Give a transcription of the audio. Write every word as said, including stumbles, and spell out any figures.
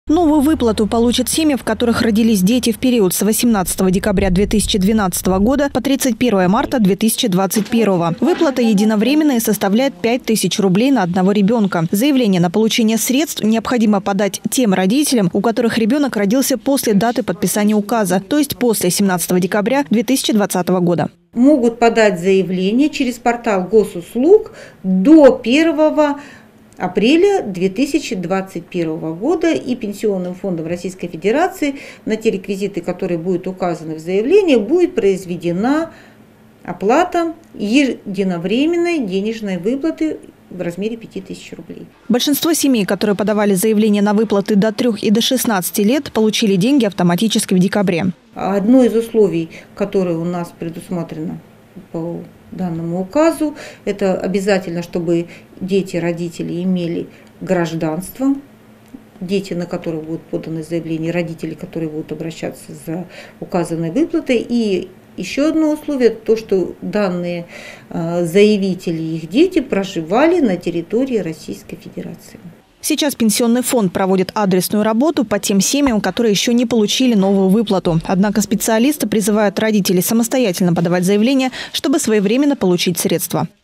Новую выплату получат семьи, в которых родились дети в период с восемнадцатого декабря две тысячи двенадцатого года по тридцать первое марта две тысячи двадцать первого. Выплата единовременная и составляет пять тысяч рублей на одного ребенка. Заявление на получение средств необходимо подать тем родителям, у которых ребенок родился после даты подписания указа, то есть после семнадцатого декабря две тысячи двадцатого года. Могут подать заявление через портал госуслуг до первого апреля две тысячи двадцать первого года, и Пенсионным фондом Российской Федерации на те реквизиты, которые будут указаны в заявлении, будет произведена оплата единовременной денежной выплаты в размере пяти тысяч рублей. Большинство семей, которые подавали заявление на выплаты до трёх и до шестнадцати лет, получили деньги автоматически в декабре. Одно из условий, которое у нас предусмотрено по данному указу, это обязательно, чтобы дети, родители имели гражданство, дети, на которых будут поданы заявления, родители, которые будут обращаться за указанной выплатой. И еще одно условие, то, что данные заявители и их дети проживали на территории Российской Федерации. Сейчас Пенсионный фонд проводит адресную работу по тем семьям, которые еще не получили новую выплату. Однако специалисты призывают родителей самостоятельно подавать заявление, чтобы своевременно получить средства.